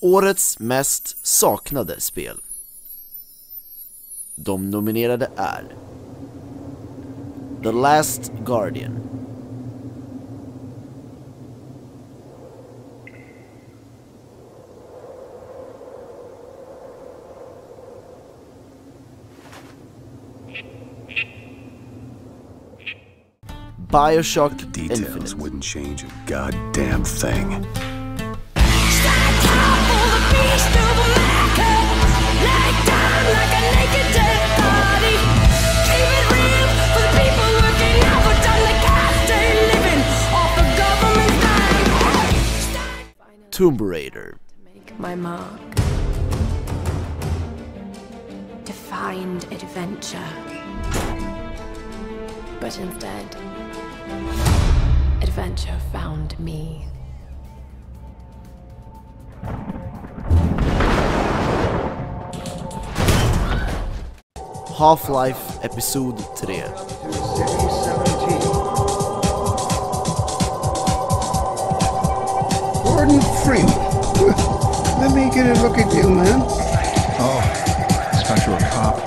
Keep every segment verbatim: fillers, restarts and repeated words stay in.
Årets mest saknade spel. De nominerade är The Last Guardian, BioShock Infinite, wouldn't change a goddamn thing. Tomb Raider, Make my mark. To find adventure. But instead, adventure found me. Half-Life Episod tre. Gordon Freeman. Let me get a look at you, man. Oh, I thought you were a cop.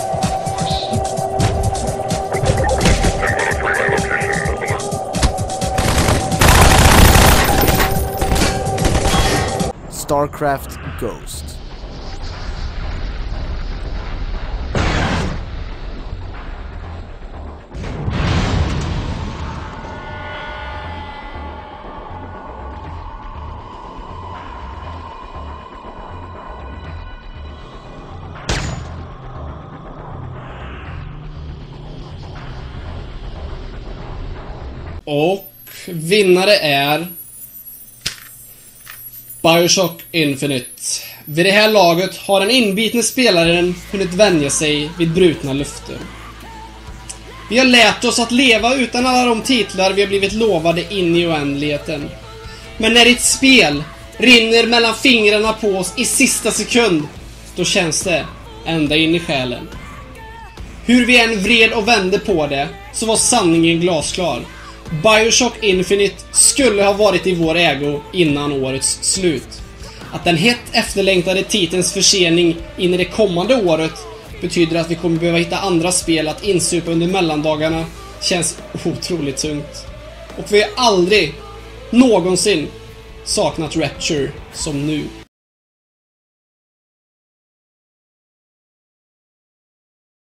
StarCraft Ghost. Och vinnare är BioShock Infinite. Vid det här laget har den inbitne spelaren hunnit vänja sig vid brutna luften. Vi har lärt oss att leva utan alla de titlar vi har blivit lovade in i oändligheten. Men när ett spel rinner mellan fingrarna på oss i sista sekund, då känns det ända in i själen. Hur vi än vred och vände på det, så var sanningen glasklar. BioShock Infinite skulle ha varit i vår ägo innan årets slut. Att den hett efterlängtade titelns försening in i det kommande året betyder att vi kommer behöva hitta andra spel att insupa under mellandagarna känns otroligt tungt. Och vi har aldrig någonsin saknat Rapture som nu.